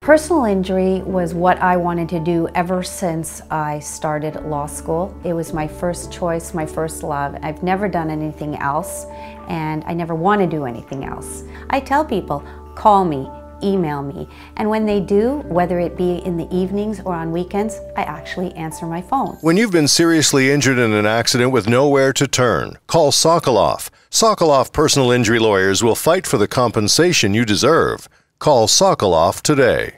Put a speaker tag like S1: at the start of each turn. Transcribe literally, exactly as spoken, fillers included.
S1: Personal injury was what I wanted to do ever since I started law school. It was my first choice, my first love. I've never done anything else, and I never want to do anything else. I tell people, call me, email me, and when they do, whether it be in the evenings or on weekends, I actually answer my phone.
S2: When you've been seriously injured in an accident with nowhere to turn, call Sokoloff. Sokoloff personal injury lawyers will fight for the compensation you deserve. Call Sokoloff today.